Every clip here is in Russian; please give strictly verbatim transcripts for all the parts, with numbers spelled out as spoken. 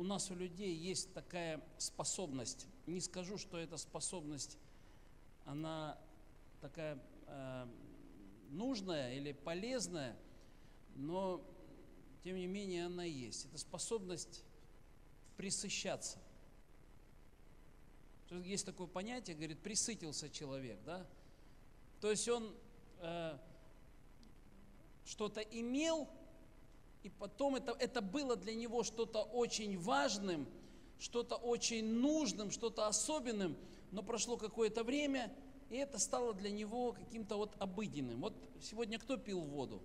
нас, у людей, есть такая способность. Не скажу, что эта способность, она такая э, нужная или полезная, но, тем не менее, она есть. Это способность пресыщаться. Есть такое понятие, говорит, пресытился человек, да? То есть он э, что-то имел, и потом это, это было для него что-то очень важным, что-то очень нужным, что-то особенным, но прошло какое-то время, и это стало для него каким-то вот обыденным. Вот сегодня кто пил воду?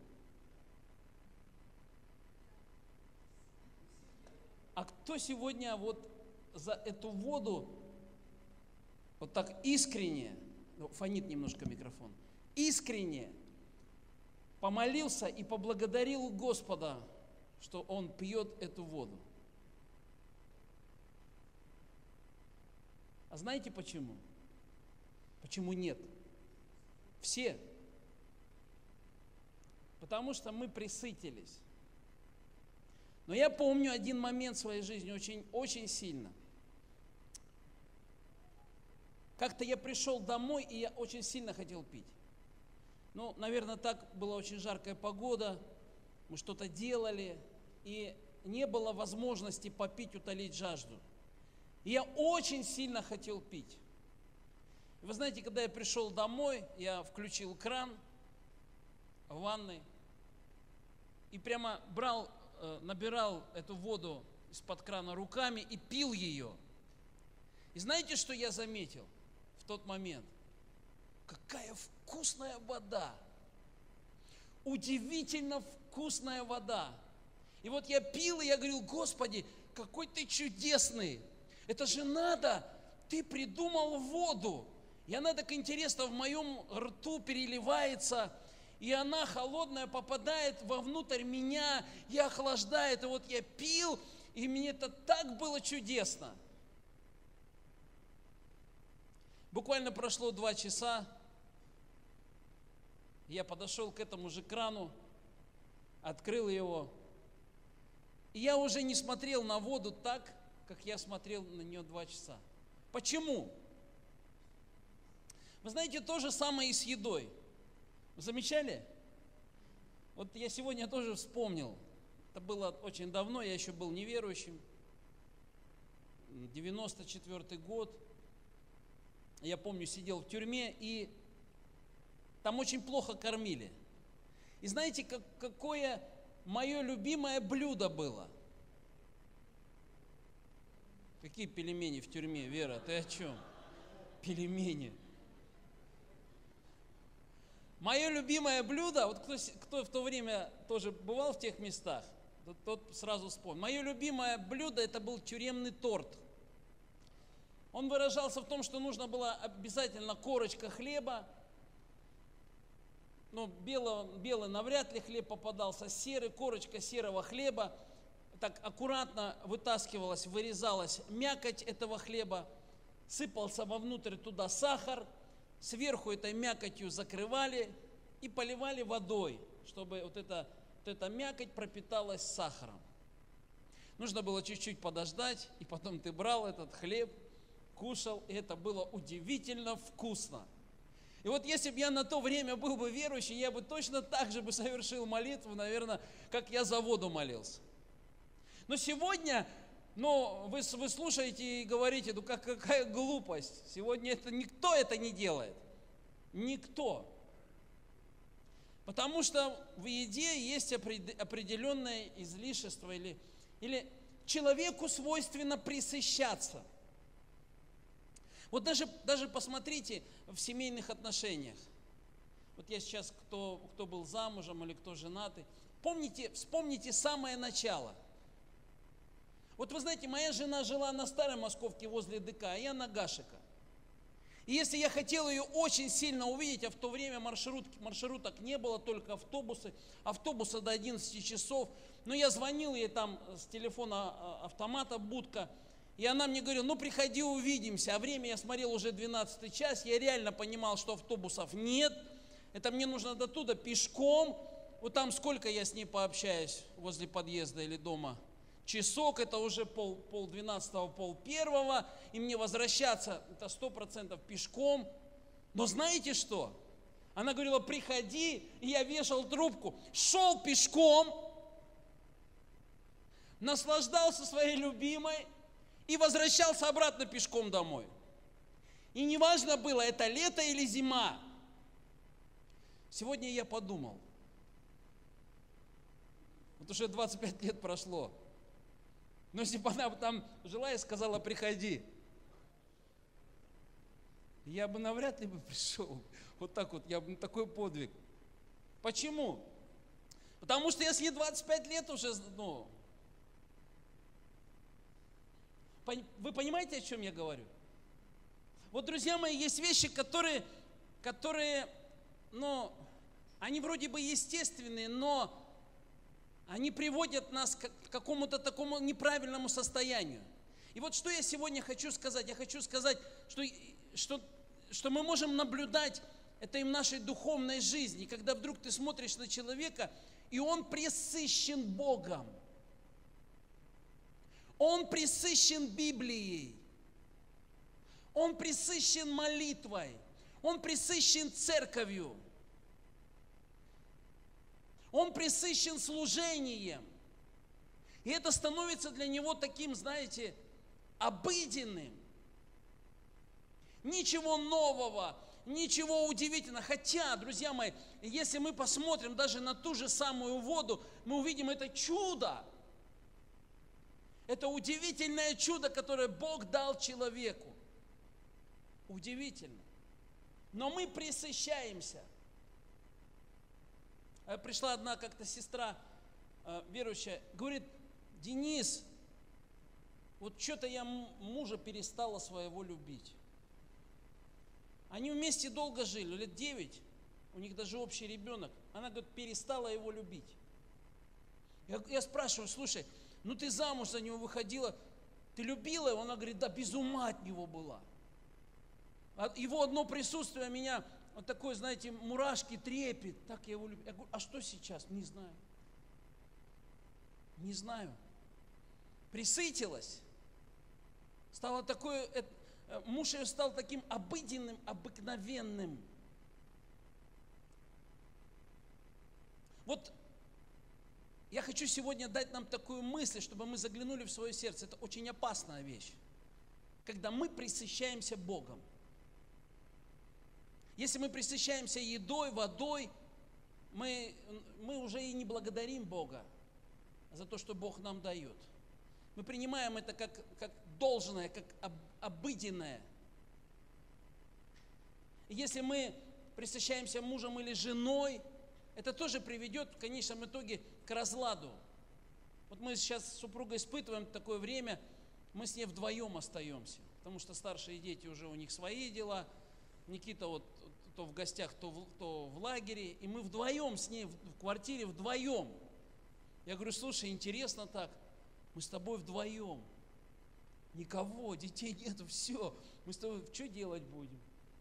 А кто сегодня вот за эту воду вот так искренне, фонит немножко микрофон, искренне помолился и поблагодарил Господа, что он пьет эту воду? А знаете почему? Почему нет? Все. Потому что мы пресытились. Но я помню один момент в своей жизни очень, очень сильно. Как-то я пришел домой, и я очень сильно хотел пить. Ну, наверное, так была очень жаркая погода, мы что-то делали, и не было возможности попить, утолить жажду. И я очень сильно хотел пить. И вы знаете, когда я пришел домой, я включил кран в ванной и прямо брал, набирал эту воду из-под крана руками и пил ее. И знаете, что я заметил в тот момент? Какая вкусная вода! Удивительно вкусная вода! И вот я пил, и я говорил: Господи, какой ты чудесный! Это же надо, ты придумал воду. И она так интересно в моем рту переливается, и она холодная попадает вовнутрь меня и охлаждает. И вот я пил, и мне это так было чудесно. Буквально прошло два часа, я подошел к этому же крану, открыл его, и я уже не смотрел на воду так, как я смотрел на нее два часа. Почему? Вы знаете, то же самое и с едой. Вы замечали? Вот я сегодня тоже вспомнил. Это было очень давно, я еще был неверующим. девяносто четвёртый год. Я помню, сидел в тюрьме, и там очень плохо кормили. И знаете, как, какое мое любимое блюдо было? Какие пельмени в тюрьме, Вера, ты о чем? Пельмени. Мое любимое блюдо, вот кто, кто в то время тоже бывал в тех местах, тот, тот сразу вспомнил. Мое любимое блюдо — это был тюремный торт. Он выражался в том, что нужно было обязательно корочка хлеба, ну, белый, белый навряд ли хлеб попадался, серый, корочка серого хлеба, так аккуратно вытаскивалась, вырезалась мякоть этого хлеба, сыпался вовнутрь туда сахар, сверху этой мякотью закрывали и поливали водой, чтобы вот эта, вот эта мякоть пропиталась сахаром. Нужно было чуть-чуть подождать, и потом ты брал этот хлеб, кушал, и это было удивительно вкусно. И вот если бы я на то время был бы верующий, я бы точно так же бы совершил молитву, наверное, как я за воду молился. Но сегодня, ну, вы, вы слушаете и говорите: ну как, какая глупость. Сегодня это, никто это не делает. Никто. Потому что в еде есть определенное излишество, или, или человеку свойственно пресыщаться. Вот даже, даже посмотрите в семейных отношениях. Вот я сейчас, кто, кто был замужем или кто женатый, помните, вспомните самое начало. Вот вы знаете, моя жена жила на Старой Московке возле ДК, а я на Гашика. И если я хотел ее очень сильно увидеть, а в то время маршрут, маршруток не было, только автобусы, автобуса до одиннадцати часов, но я звонил ей там с телефона автомата, будка, и она мне говорила: ну приходи, увидимся. А время я смотрел уже двенадцатый час, я реально понимал, что автобусов нет, это мне нужно до туда пешком, вот там сколько я с ней пообщаюсь возле подъезда или дома? часок, это уже пол, пол двенадцатого, пол первого, и мне возвращаться, это сто процентов пешком. Но знаете что? Она говорила, приходи, и я вешал трубку, шел пешком, наслаждался своей любимой и возвращался обратно пешком домой. И неважно было, это лето или зима. Сегодня я подумал, вот уже двадцать пять лет прошло, но если бы она там жила и сказала, приходи, я бы навряд ли бы пришел. Вот так вот, я бы такой подвиг. Почему? Потому что если двадцать пять лет уже, ну, вы понимаете, о чем я говорю? Вот, друзья мои, есть вещи, которые, которые, ну, они вроде бы естественные, но они приводят нас к какому-то такому неправильному состоянию. И вот что я сегодня хочу сказать. Я хочу сказать, что, что, что мы можем наблюдать это и в нашей духовной жизни, когда вдруг ты смотришь на человека, и он пресыщен Богом. Он пресыщен Библией. Он пресыщен молитвой. Он пресыщен церковью. Он пресыщен служением. И это становится для него таким, знаете, обыденным. Ничего нового, ничего удивительного. Хотя, друзья мои, если мы посмотрим даже на ту же самую воду, мы увидим это чудо. Это удивительное чудо, которое Бог дал человеку. Удивительно. Но мы пресыщаемся. Пришла одна как-то сестра верующая, говорит, Денис, вот что-то я мужа перестала своего любить. Они вместе долго жили, лет девять, у них даже общий ребенок. Она, говорит, перестала его любить. Я, я спрашиваю, слушай, ну ты замуж за него выходила, ты любила его? Она говорит, да без ума от него была. Его одно присутствие меня, вот такой, знаете, мурашки, трепет, так я его люблю. Я говорю, а что сейчас? Не знаю. Не знаю. Присытилась. Стало такое, муж ее стал таким обыденным, обыкновенным. Вот я хочу сегодня дать нам такую мысль, чтобы мы заглянули в свое сердце. Это очень опасная вещь, когда мы пресыщаемся Богом. Если мы пресыщаемся едой, водой, мы, мы уже и не благодарим Бога за то, что Бог нам дает. Мы принимаем это как, как должное, как об, обыденное. И если мы пресыщаемся мужем или женой, это тоже приведет в конечном итоге к разладу. Вот мы сейчас с супругой испытываем такое время, мы с ней вдвоем остаемся, потому что старшие дети уже у них свои дела, Никита вот то в гостях, то в, то в лагере, и мы вдвоем с ней в, в квартире, вдвоем. Я говорю, слушай, интересно так, мы с тобой вдвоем, никого, детей нету, все, мы с тобой что делать будем?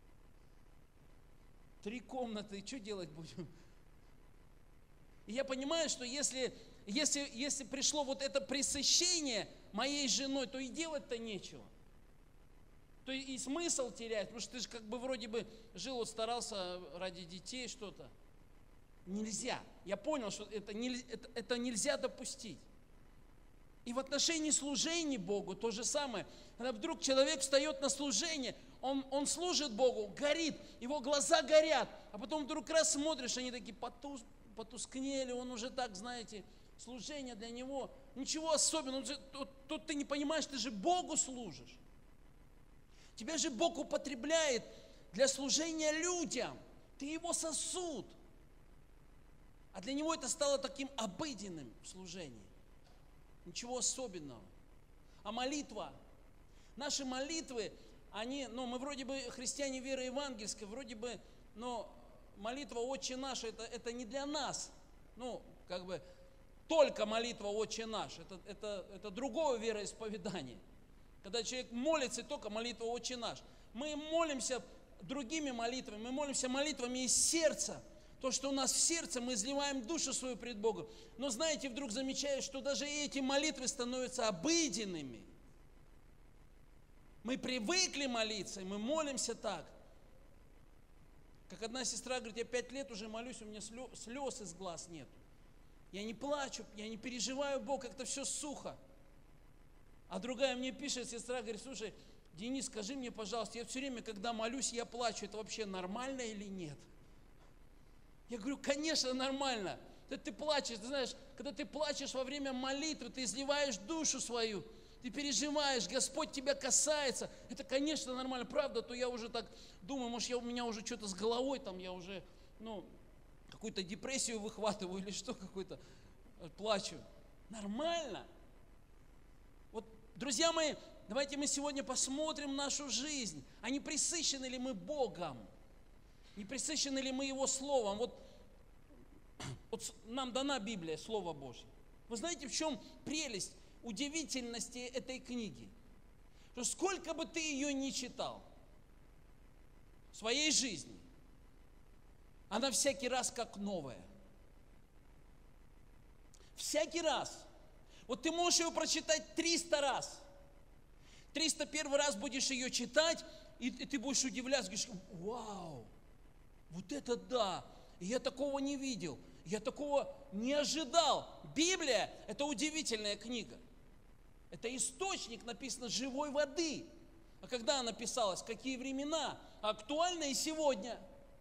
Три комнаты, что делать будем? И я понимаю, что если, если, если пришло вот это пресыщение моей женой, то и делать-то нечего. То и смысл терять, потому что ты же как бы вроде бы жил, вот старался ради детей что-то. Нельзя. Я понял, что это, не, это, это нельзя допустить. И в отношении служения Богу то же самое. Когда вдруг человек встает на служение, он, он служит Богу, горит, его глаза горят, а потом вдруг раз смотришь, они такие потус, потускнели, он уже так, знаете, служение для него, ничего особенного. Тут, тут ты не понимаешь, ты же Богу служишь. Тебя же Бог употребляет для служения людям. Ты его сосуд. А для него это стало таким обыденным в служении. Ничего особенного. А молитва. Наши молитвы, они, ну, мы вроде бы христиане веры евангельской, вроде бы, но молитва «Отче наш» это, это не для нас. Ну, как бы, только молитва «Отче наш». Это, это, это другое вероисповедание. Когда человек молится, только молитва «Отче наш». Мы молимся другими молитвами, мы молимся молитвами из сердца. то, что у нас в сердце, мы изливаем душу свою пред Богом. Но знаете, вдруг замечаешь, что даже эти молитвы становятся обыденными. Мы привыкли молиться, и мы молимся так. Как одна сестра говорит, я пять лет уже молюсь, у меня слез из глаз нет. Я не плачу, я не переживаю Бог, как-то все сухо. А другая мне пишет, сестра говорит, слушай, Денис, скажи мне, пожалуйста, я все время, когда молюсь, я плачу, это вообще нормально или нет? Я говорю, конечно, нормально. Ты плачешь, ты знаешь, когда ты плачешь во время молитвы, ты изливаешь душу свою, ты переживаешь, Господь тебя касается. Это, конечно, нормально, правда, то я уже так думаю, может, я, у меня уже что-то с головой, там я уже, ну, какую-то депрессию выхватываю или что, какой-то плачу. Нормально. Вот, друзья мои, давайте мы сегодня посмотрим нашу жизнь, а не пресыщены ли мы Богом, не пресыщены ли мы Его Словом. Вот, вот нам дана Библия, Слово Божье. Вы знаете, в чем прелесть, удивительности этой книги? Что сколько бы ты ее ни читал в своей жизни, она всякий раз как новая. Всякий раз. Вот ты можешь ее прочитать триста раз. триста первый раз будешь ее читать, и, и ты будешь удивляться, говоришь, вау, вот это да, я такого не видел, я такого не ожидал. Библия – это удивительная книга. Это источник, написано, живой воды. А когда она писалась, в какие времена? Актуально и сегодня.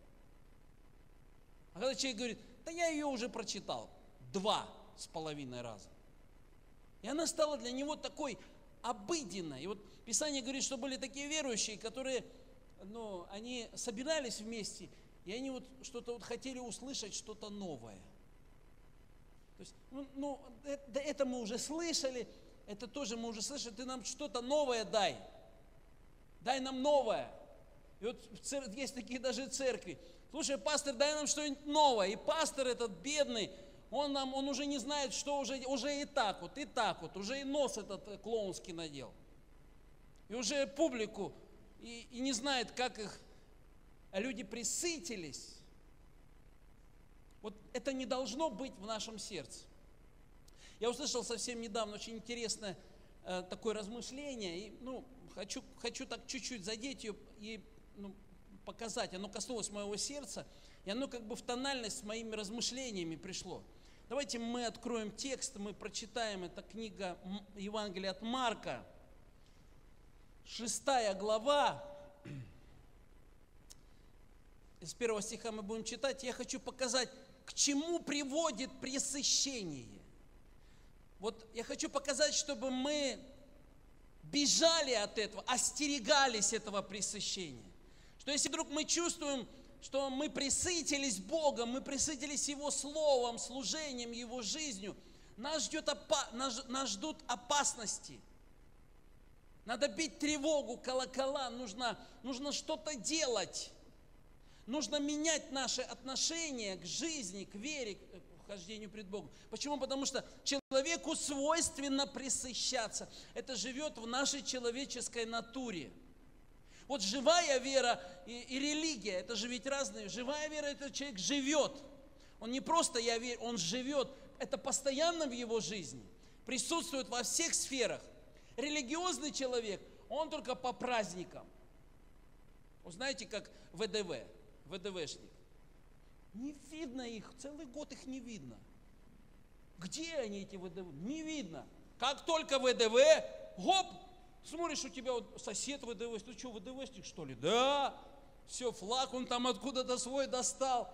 А когда человек говорит, да я ее уже прочитал два с половиной раза. И она стала для него такой обыденной. И вот Писание говорит, что были такие верующие, которые, ну, они собирались вместе, и они вот что-то вот хотели услышать, что-то новое. То есть, ну, ну это, это мы уже слышали, это тоже мы уже слышали, ты нам что-то новое дай. Дай нам новое. И вот есть такие даже церкви. Слушай, пастор, дай нам что-нибудь новое. И пастор этот бедный, он, нам, он уже не знает, что уже, уже и так вот, и так вот, уже и нос этот клоунский надел. И уже публику, и, и не знает, как их, а люди пресытились. Вот это не должно быть в нашем сердце. Я услышал совсем недавно очень интересное э, такое размышление, и, ну, хочу, хочу так чуть-чуть задеть ее и, ну, показать. Оно коснулось моего сердца, и оно как бы в тональность с моими размышлениями пришло. Давайте мы откроем текст, мы прочитаем, это книга Евангелия от Марка, шестая глава, из первого стиха мы будем читать. Я хочу показать, к чему приводит пресыщение. Вот я хочу показать, чтобы мы бежали от этого, остерегались этого пресыщения. Что если вдруг мы чувствуем, что мы пресытились Богом, мы пресытились Его Словом, служением, Его жизнью, нас, ждет опа- нас, нас ждут опасности. Надо бить тревогу, колокола, нужно, нужно что-то делать. Нужно менять наши отношения к жизни, к вере, к хождению пред Богом. Почему? Потому что человеку свойственно пресыщаться. Это живет в нашей человеческой натуре. Вот живая вера и, и религия, это же ведь разные. Живая вера, это человек живет. Он не просто я верю, он живет. Это постоянно в его жизни. Присутствует во всех сферах. Религиозный человек, он только по праздникам. Вы знаете, как ВДВ, ВДВшник. Не видно их, целый год их не видно. Где они, эти ВДВ? Не видно. Как только ВДВ, гоп, смотришь, у тебя вот сосед ВДВ, ты что, ВДВшник, что ли? Да, все, флаг он там откуда-то свой достал.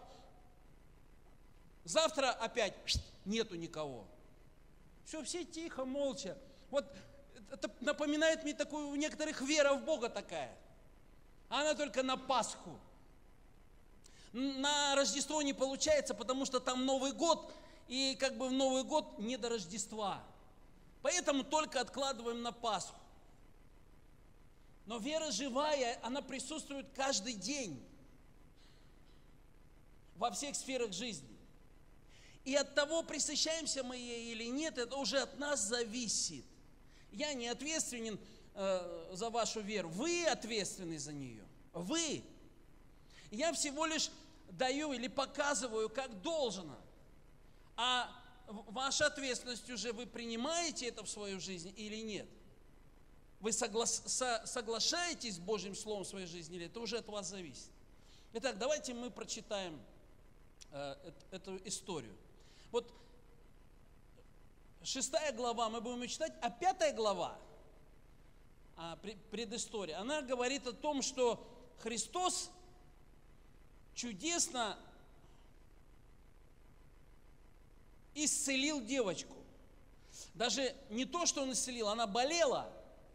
Завтра опять нету никого. Все, все тихо, молча. Вот это напоминает мне такую, у некоторых вера в Бога такая. Она только на Пасху. На Рождество не получается, потому что там Новый год, и как бы в Новый год не до Рождества. Поэтому только откладываем на Пасху. Но вера живая, она присутствует каждый день во всех сферах жизни. И от того, пресыщаемся мы ей или нет, это уже от нас зависит. Я не ответственен э, за вашу веру. Вы ответственны за нее. Вы. Я всего лишь даю или показываю, как должно. А ваша ответственность уже, вы принимаете это в свою жизнь или нет? Вы согла- со- соглашаетесь с Божьим Словом в своей жизни или это уже от вас зависит? Итак, давайте мы прочитаем э, эту историю. Вот шестая глава мы будем читать, а пятая глава, а, предыстория, она говорит о том, что Христос чудесно исцелил девочку. Даже не то, что Он исцелил, она болела.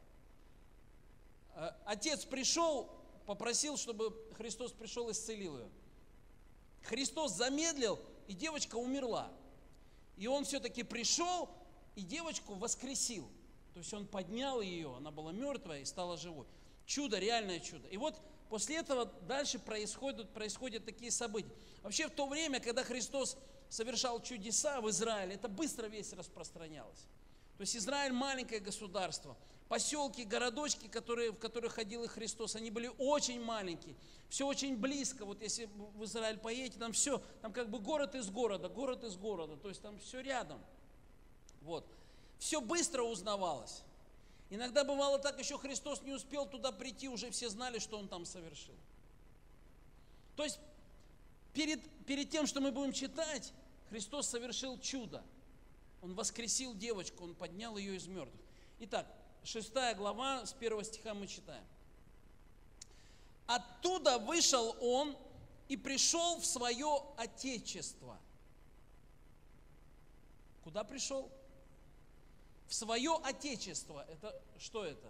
Отец пришел, попросил, чтобы Христос пришел и исцелил ее. Христос замедлил, и девочка умерла. И Он все-таки пришел, и девочку воскресил. То есть Он поднял ее, она была мертвая и стала живой. Чудо, реальное чудо. И вот после этого дальше происходят, происходят такие события. Вообще в то время, когда Христос совершал чудеса в Израиле, это быстро весть распространялось. То есть Израиль маленькое государство. Поселки, городочки, которые, в которых ходил и Христос, они были очень маленькие. Все очень близко. Вот если в Израиль поедете, там все, там как бы город из города, город из города. То есть там все рядом. Вот. Все быстро узнавалось. Иногда бывало так, еще Христос не успел туда прийти, уже все знали, что Он там совершил. То есть перед, перед тем, что мы будем читать, Христос совершил чудо. Он воскресил девочку, Он поднял ее из мертвых. Итак, шестая глава, с первого стиха мы читаем. «Оттуда вышел Он и пришел в свое Отечество». Куда пришел? В свое Отечество. Это что это?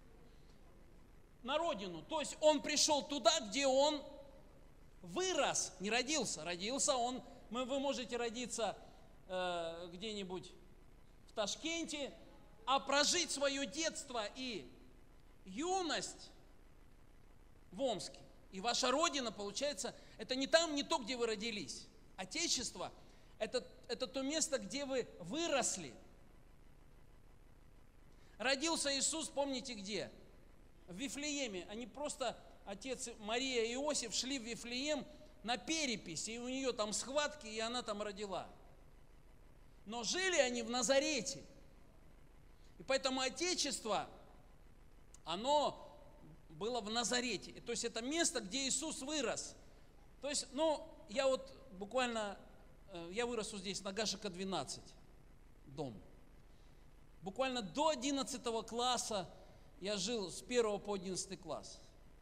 На родину. То есть Он пришел туда, где Он вырос, не родился. Родился Он, мы, вы можете родиться э, где-нибудь в Ташкенте, а прожить свое детство и юность в Омске. И ваша родина, получается, это не там, не то, где вы родились. Отечество – это, это то место, где вы выросли. Родился Иисус, помните где? В Вифлееме. Они просто, отец Мария и Иосиф, шли в Вифлеем на перепись, и у нее там схватки, и она там родила. Но жили они в Назарете. И поэтому Отечество, оно было в Назарете. То есть это место, где Иисус вырос. То есть, ну, я вот буквально, я вырос вот здесь, на Гашека двенадцать, дом. Буквально до одиннадцатого класса я жил с первого по одиннадцатый класс.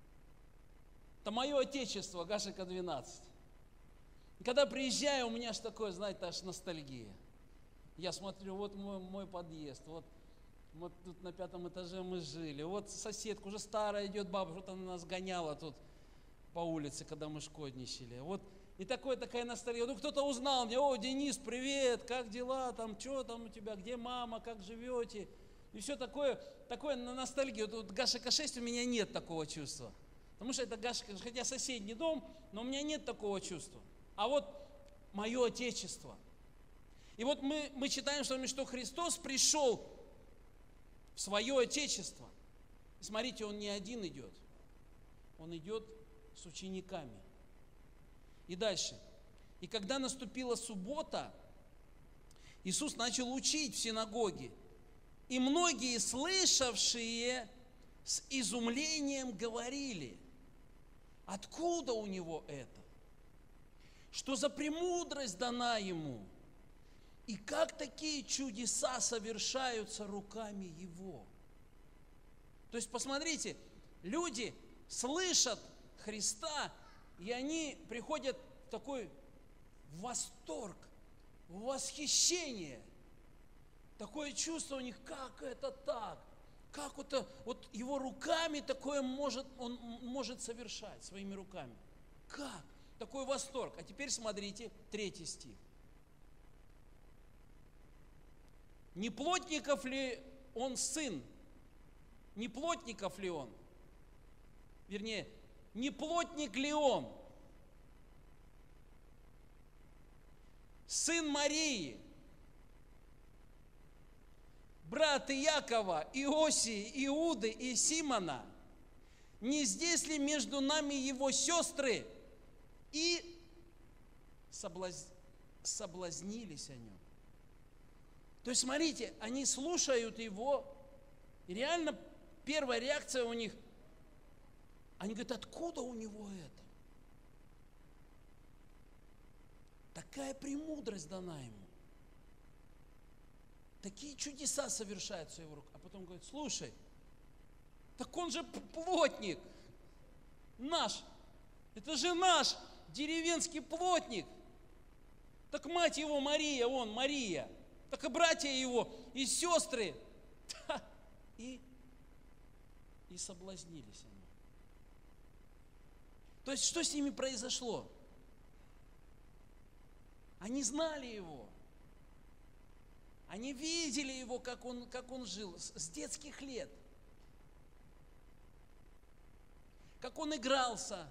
Это мое Отечество, Гашека двенадцать. И когда приезжаю, у меня аж такое, знаете, аж ностальгия. Я смотрю, вот мой, мой подъезд, вот, вот тут на пятом этаже мы жили, вот соседка уже старая идет, бабушка, вот она нас гоняла тут по улице, когда мы шкодничали. Вот, и такое, такая ностальгия. Ну, кто-то узнал меня: о, Денис, привет, как дела, там, что там у тебя, где мама, как живете? И все такое, такое на ностальгию. Вот Гашека шесть у меня нет такого чувства. Потому что это Гашека, хотя соседний дом, но у меня нет такого чувства. А вот мое Отечество. И вот мы, мы читаем с вами, что Христос пришел в свое Отечество. И смотрите, Он не один идет. Он идет с учениками. И дальше. И когда наступила суббота, Иисус начал учить в синагоге. И многие, слышавшие, с изумлением говорили: откуда у Него это? Что за премудрость дана Ему? И как такие чудеса совершаются руками Его? То есть, посмотрите, люди слышат Христа, и они приходят в такой восторг, в восхищение. Такое чувство у них: как это так? Как это, вот Его руками такое может, Он может совершать, своими руками. Как? Такой восторг. А теперь смотрите, третий стих. Не плотников ли Он сын? Не плотников ли Он? Вернее, не плотник ли Он? Сын Марии, брат Иакова, Иосии, Иуды и Симона? Не здесь ли между нами Его сестры? И соблаз... соблазнились о нем. То есть, смотрите, они слушают его, и реально первая реакция у них, они говорят, откуда у него это? Такая премудрость дана ему. Такие чудеса совершаются в его руках. А потом говорит, слушай, так он же плотник наш. Это же наш деревенский плотник. Так мать его Мария, он Мария. Так и братья его, и сестры. И, и соблазнились они. То есть, что с ними произошло? Они знали его. Они видели его, как он, как он жил, с, с детских лет. Как он игрался.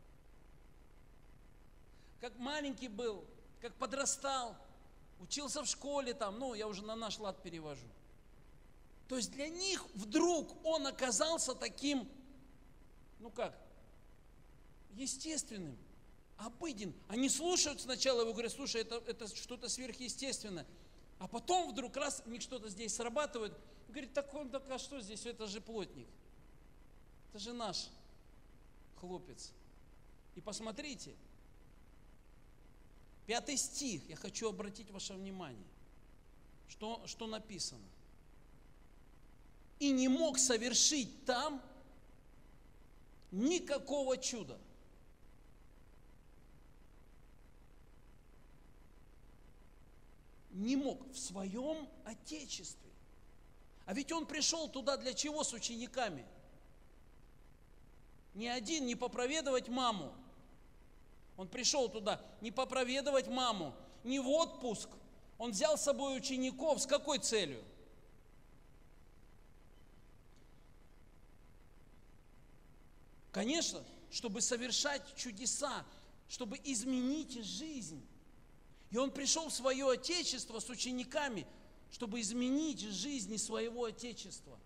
Как маленький был, как подрастал. Учился в школе там, ну, я уже на наш лад перевожу. То есть для них вдруг он оказался таким, ну как, естественным, обыденным. Они слушают сначала его, говорят, слушай, это, это что-то сверхъестественное. А потом вдруг раз, у них что-то здесь срабатывает, говорит, так он, так, а что здесь, это же плотник. Это же наш хлопец. И посмотрите, пятый стих, я хочу обратить ваше внимание, что, что написано. И не мог совершить там никакого чуда. Не мог в своем отечестве. А ведь он пришел туда для чего с учениками? Не один, не попроведовать маму. Он пришел туда не попроведовать маму, не в отпуск. Он взял с собой учеников с какой целью? Конечно, чтобы совершать чудеса, чтобы изменить жизнь. И он пришел в свое отечество с учениками, чтобы изменить жизнь своего отечества.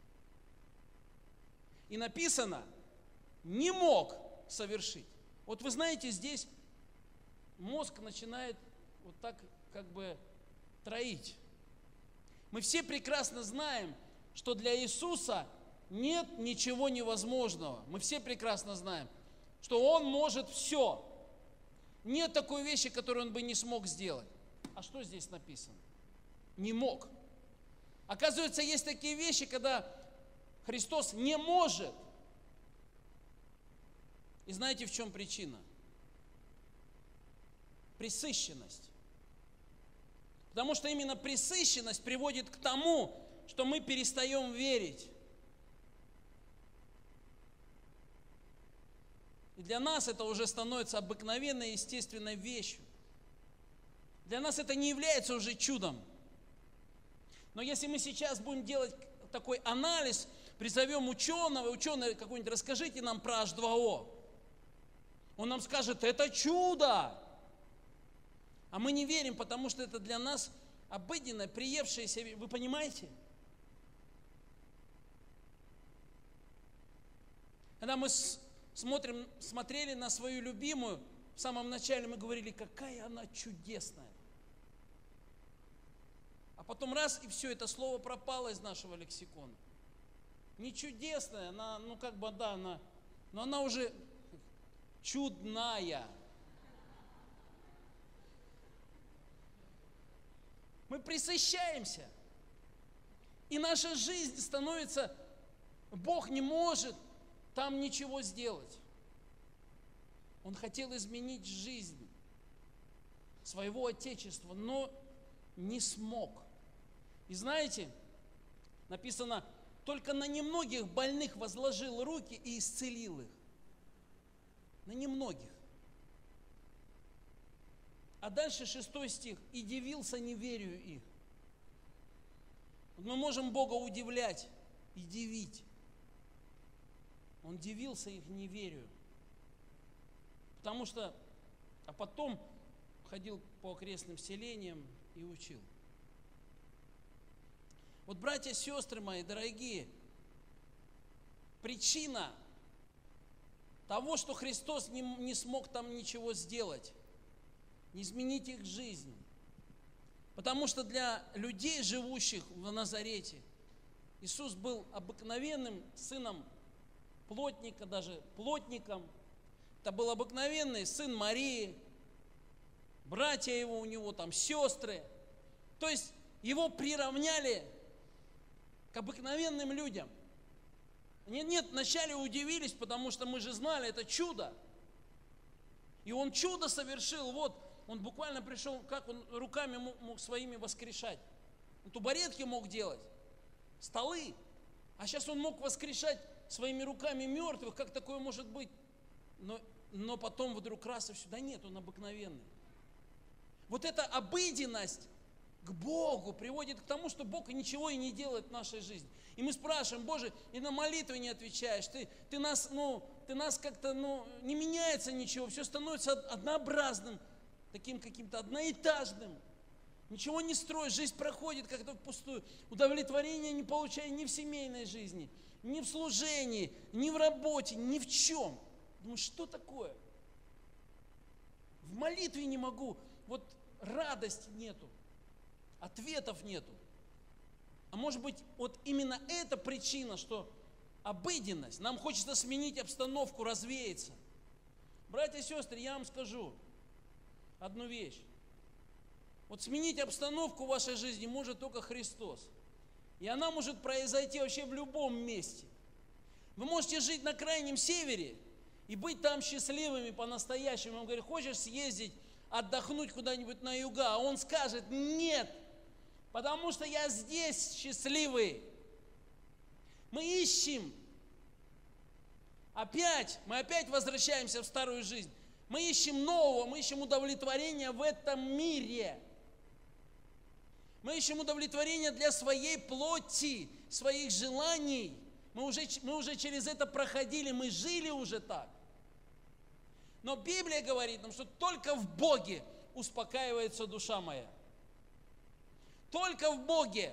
И написано, не мог совершить. Вот вы знаете, здесь мозг начинает вот так как бы троить. Мы все прекрасно знаем, что для Иисуса нет ничего невозможного. Мы все прекрасно знаем, что Он может все. Нет такой вещи, которую Он бы не смог сделать. А что здесь написано? Не мог. Оказывается, есть такие вещи, когда Христос не может. И знаете, в чем причина? Пресыщенность. Потому что именно пресыщенность приводит к тому, что мы перестаем верить. И для нас это уже становится обыкновенной, естественной вещью. Для нас это не является уже чудом. Но если мы сейчас будем делать такой анализ, призовем ученого, ученый какой-нибудь, расскажите нам про эйч два о. Он нам скажет, это чудо. А мы не верим, потому что это для нас обыденное, приевшееся. Вы понимаете? Когда мы смотрим, смотрели на свою любимую, в самом начале мы говорили, какая она чудесная. А потом раз, и все, это слово пропало из нашего лексикона. Не чудесная, она, ну как бы, да, она, но она уже чудная. Мы пресыщаемся. И наша жизнь становится, Бог не может там ничего сделать. Он хотел изменить жизнь своего Отечества, но не смог. И знаете, написано, только на немногих больных возложил руки и исцелил их. На немногих. А дальше шестой стих. И дивился неверию их. Мы можем Бога удивлять и дивить. Он дивился их неверию. Потому что, а потом ходил по окрестным селениям и учил. Вот, братья, сестры мои, дорогие, причина того, что Христос не, не смог там ничего сделать, не изменить их жизнь. Потому что для людей, живущих в Назарете, Иисус был обыкновенным сыном плотника, даже плотником. Это был обыкновенный сын Марии, братья его у него, там сестры. То есть его приравняли к обыкновенным людям. Нет, нет, вначале удивились, потому что мы же знали, это чудо. И он чудо совершил, вот, он буквально пришел, как он руками мог, мог своими воскрешать. Он табуретки мог делать, столы. А сейчас он мог воскрешать своими руками мертвых, как такое может быть? Но, но потом вдруг раз и все, да нет, он обыкновенный. Вот эта обыденность к Богу приводит к тому, что Бог ничего и не делает в нашей жизни. И мы спрашиваем: Боже, и на молитвы не отвечаешь, ты, ты нас, ну, ты нас как-то, ну, не меняется ничего, все становится однообразным, таким каким-то одноэтажным. Ничего не строишь, жизнь проходит как-то впустую. Удовлетворения не получаю ни в семейной жизни, ни в служении, ни в работе, ни в чем. Думаю, что такое? В молитве не могу, вот радости нету, ответов нету. А может быть, вот именно эта причина, что обыденность, нам хочется сменить обстановку, развеяться. Братья и сестры, я вам скажу одну вещь. Вот сменить обстановку в вашей жизни может только Христос. И она может произойти вообще в любом месте. Вы можете жить на крайнем севере и быть там счастливыми по-настоящему. Он говорит: хочешь съездить, отдохнуть куда-нибудь на юга? А он скажет: нет, потому что я здесь счастливый. Мы ищем. Опять, мы опять возвращаемся в старую жизнь. Мы ищем нового, мы ищем удовлетворения в этом мире. Мы ищем удовлетворение для своей плоти, своих желаний. Мы уже, мы уже через это проходили, мы жили уже так. Но Библия говорит нам, что только в Боге успокаивается душа моя. Только в Боге.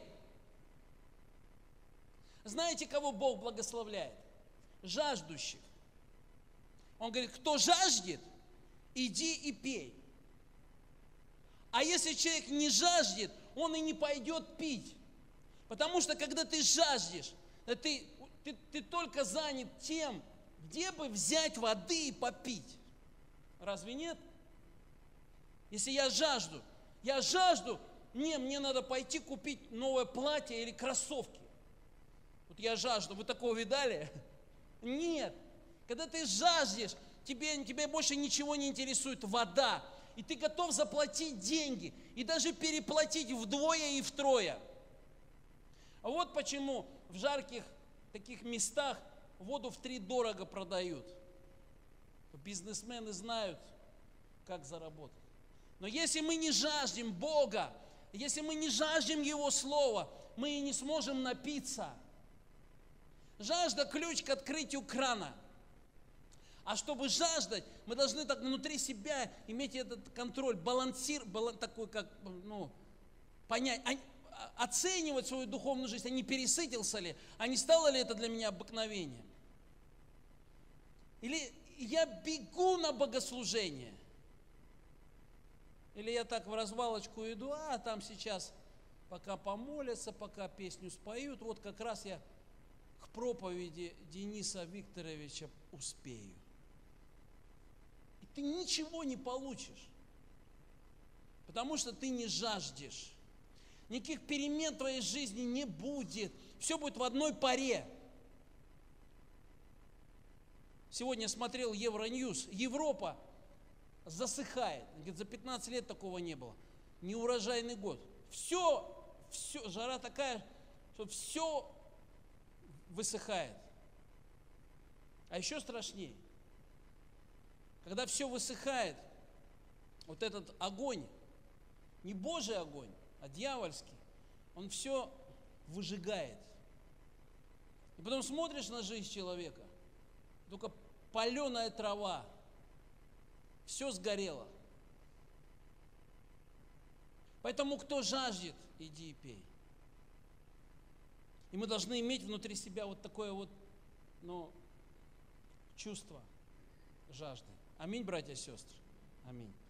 Знаете, кого Бог благословляет? Жаждущих. Он говорит: кто жаждет, иди и пей. А если человек не жаждет, он и не пойдет пить. Потому что когда ты жаждешь, ты, ты, ты только занят тем, где бы взять воды и попить. Разве нет? Если я жажду, я жажду, не, мне надо пойти купить новое платье или кроссовки. Вот я жажду, вы такого видали? Нет. Когда ты жаждешь, тебе, тебе больше ничего не интересует, вода. И ты готов заплатить деньги, и даже переплатить вдвое и втрое. А вот почему в жарких таких местах воду втридорого продают. Бизнесмены знают, как заработать. Но если мы не жаждем Бога, если мы не жаждем Его Слова, мы и не сможем напиться. Жажда – ключ к открытию крана. А чтобы жаждать, мы должны так внутри себя иметь этот контроль, балансир, балан, такой как, ну, понять, а, оценивать свою духовную жизнь, а не пересытился ли, а не стало ли это для меня обыкновением. Или я бегу на богослужение, или я так в развалочку иду, а там сейчас пока помолятся, пока песню споют, вот как раз я к проповеди Дениса Викторовича успею. Ты ничего не получишь, потому что ты не жаждешь. Никаких перемен в твоей жизни не будет. Все будет в одной паре. Сегодня я смотрел Евроньюз. Европа засыхает. Говорит, за пятнадцать лет такого не было. Неурожайный год. Все, все, жара такая, что все высыхает. А еще страшнее. Когда все высыхает, вот этот огонь, не Божий огонь, а дьявольский, он все выжигает. И потом смотришь на жизнь человека, только паленая трава, все сгорело. Поэтому кто жаждет, иди и пей. И мы должны иметь внутри себя вот такое вот, ну, чувство жажды. Аминь, братья и сестры. Аминь.